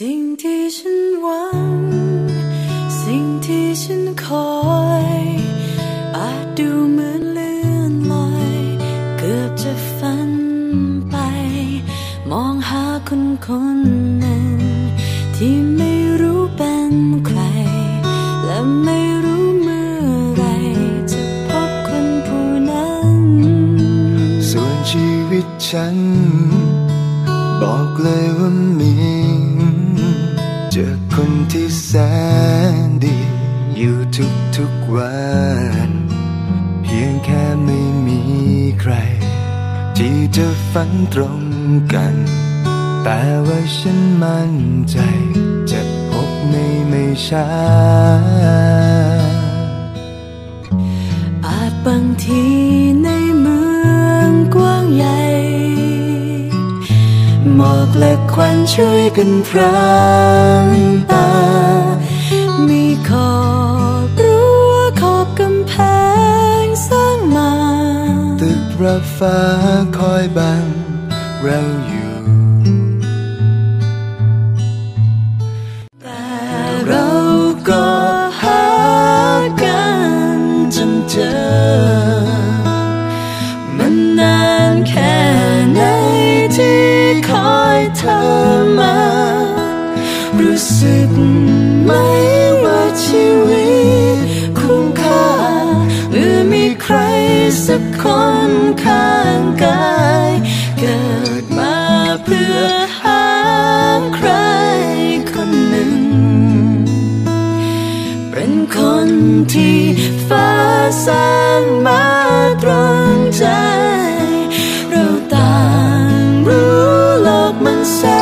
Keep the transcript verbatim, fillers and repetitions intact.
สิ่งที่ฉันหวังสิ่งที่ฉันคอยอาจดูเหมือนเลื่อนลอยเกือบจะฝันไปมองหาคนคนหนึ่งที่ไม่รู้เป็นใครและไม่รู้เมื่อไรจะพบคนผู้นั้นส่วนชีวิตฉันบอกเลยว่ามีเจอคนที่แสนดีอยู่ทุกๆวันเพียงแค่ไม่มีใครที่จะฝันตรงกันแต่ว่าฉันมั่นใจจะพบไม่ไม่ช้าอาจบางทีในเมืองกว้างใหญ่หมอกและควันช่วยกันพรางตามีขอบรั้วขอบกำแพงสร้างมาตึกระฟ้าคอยบังเราอยู่แต่เราก็หากันจนเจอมันนานแค่ไหนที่คอยเธอมารู้สึกไหมว่าชีวิตคุ้มค่าเมื่อมีใครสักคนข้างกายเกิดมาเพื่อหาใครคนหนึ่งเป็นคนที่ฟ้าสร้างมาตรงใจเราต่างรู้โลกมันแส